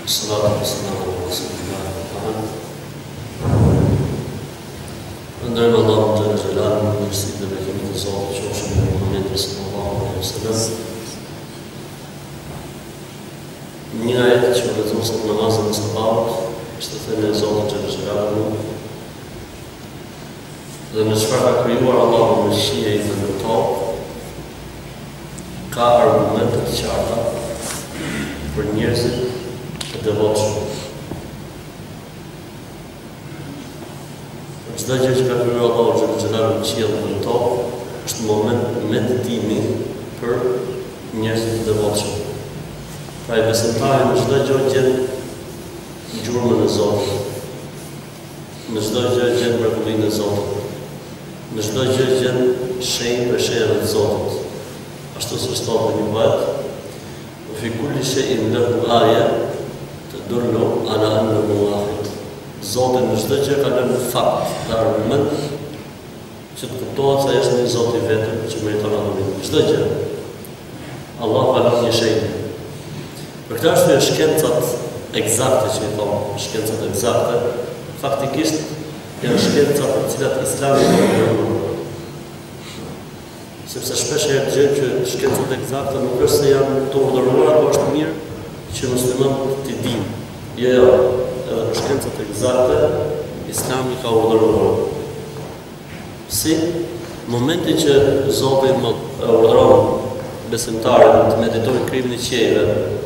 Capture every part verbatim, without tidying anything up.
Salatu wassalamu ala rasulillah Muhammad. Ndërmë Allahu të gjelalu në njërësit dhe bekimit të Zotë qofshëm në Muhammed sallallahu alaihi wasallam. Një ajet që u lexuam sot në namazin e sabahut, ishte thënë e Zotit të gjelalu dhe me çfarë ka krijuar Allahu në qiell dhe në tokë, ka argumente të qarta për njerëzit të devotshëm. Çdo gjë që ka krijuar Allahu xhallahu xhelalu në qiell dhe në tokë është moment meditimi për njerëzit të devotshëm. Pra i besimtari në çdo gjë gjen gjurmën e Zotit, në çdo gjë gjen mrekullinë e Zotit, në çdo gjë gjen shenjë për shenjave të Zotit. Ashtu si thotë një poet, fi kulli shay'in lahu aya tadullu ala annahu wahid. Zoti në çdo gjë ka lënë fakt dhe argument që të kuptohet se është një Zot i vetëm që meriton adhurim. Çdo gjë. Allah ka lënë një shenjë. Për këtë arsye shkencat eksakte që i thonë, shkencat eksakte, faktikisht janë shkenca për të cilat Islami ka urdhëruar. Sepse shpesh herë gjë që shkencat eksakte nuk është se janë të urdhëruara, por është mirë që muslimanët të dinë. Jo, jo, edhe për shkencat eksakte Islami ka urdhëruar. Si momenti që Zoti më urdhëron besimtarit të meditojnë krimin e qiejve,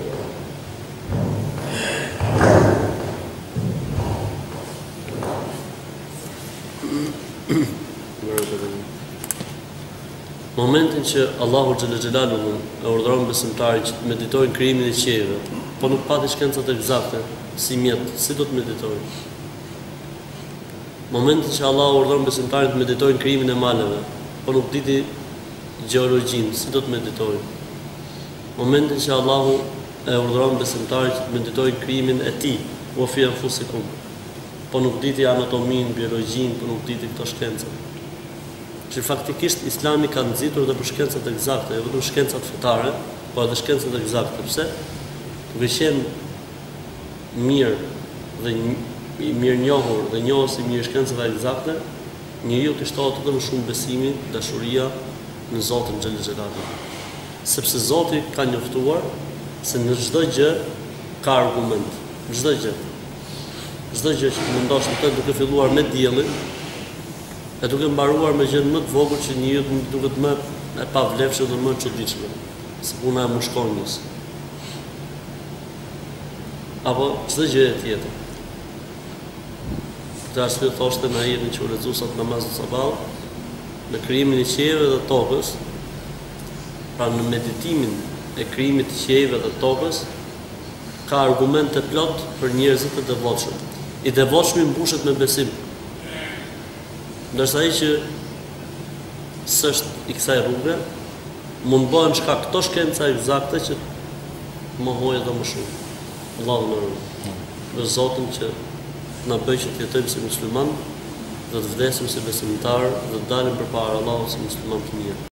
momentin që Allahu xhallahu xhelalu e urdhëron besimtarit që të meditojnë krijimin e qiejve, po nuk pati shkencat eksakte, si mjet, si do të meditojnë? Momentin që Allahu urdhëron besimtarit të meditojnë krijimin e maleve, po nuk diti gjeologjinë, si do të meditojnë? Momentin që Allahu e urdhëron besimtarit që të meditojnë krijimin e tij, wa fi anfusikum, po nuk diti anatominë, biologjinë, po nuk diti këto shkenca. Që faktikisht Islami ka nxitur edhe për shkencat eksakte, jo vetëm shkencat fetare, po edhe shkencat eksakte. Pse? Duke qenë mirë dhe i mirë njohur dhe njohës i mirë shkencave eksakte, njeriu të shtohet edhe më shumë besimi, dashuria në Zotin xhallahu xhelalu. Sepse Zoti ka njoftuar se në çdo gjë ka argument, në çdo gjë. Çdo gjë që mundosh të thotë duke filluar me diellin, e duke mbaruar me gjën më të vogël që njeriu duket më e pavlefshme dhe më e çuditshme, si puna e mushkonjës. Apo çdo gjë e tjetër. Këtë arsye thoshte në ajetin që u lexua sot namaz të sabahut, në krijimin e qiejve dhe tokës, pra në meditimin e krijimit të qiejve dhe tokës, ka argumente plot për njerëzit e devotshëm. I devotshmi mbushet me besim. Ndërsa ai që s'është i kësaj rruge, mund bëhen shkak këto shkenca eksakte që mohojë edhe më shumë. Allahu na ruaj. Në Zotin që na bëj që të jetojmë si musliman dhe të vdesim si besimtar dhe të dalim përpara Allahut si musliman të mirë.